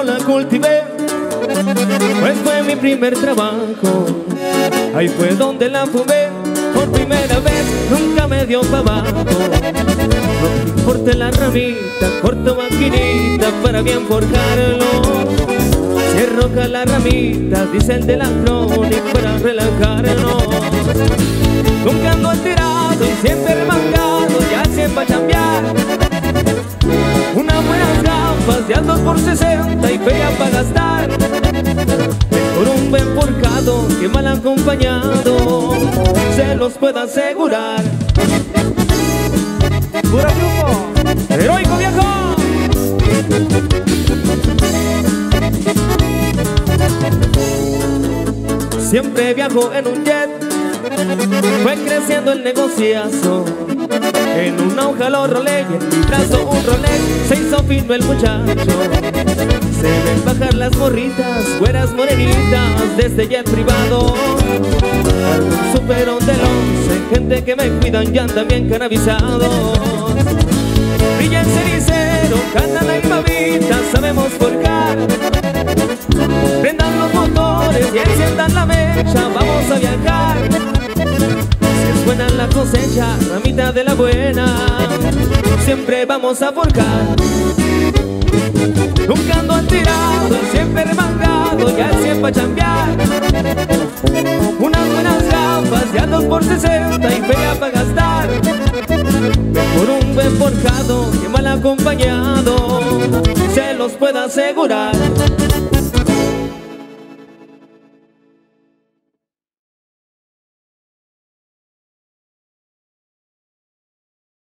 la cultivé, pues fue mi primer trabajo. Ahí fue donde la fumé por primera vez, nunca me dio pa' abajo. Corté la ramita, corto maquinita para bien forjarlo. Si es roja la ramita, dice el de la crónica, para relajarlo. Nunca ando enterado y siempre remangado, ya siempre a chambear. Unas buenas gafas de al 2x60 y fea para gastar. Mejor un buen forjado que mal acompañado, se los puedo asegurar. ¡Puro grupo! ¡Heroico, viejo! Siempre viajo en un jet, fue creciendo el negociazo. En una hoja lo rolé y en mi brazo un Rolex, se hizo fino el muchacho. Se ven bajar las morritas, güeras morenitas, de este jet privado. Algún superón del 11, gente que me cuidan y andan bien cannabizados. Brilla el cenicero, cantan la mamita, sabemos forjar. Prendan los motores y enciendan la mecha, vamos a viajar. Si es buena la cosecha, ramita de la buena, siempre vamos a forjar. Nunca ando tirado, siempre remangado, ya siempre a chambear. Unas buenas gafas de al 2x60 y fea para gastar. Por un buen forjado que mal acompañado, se los puedo asegurar.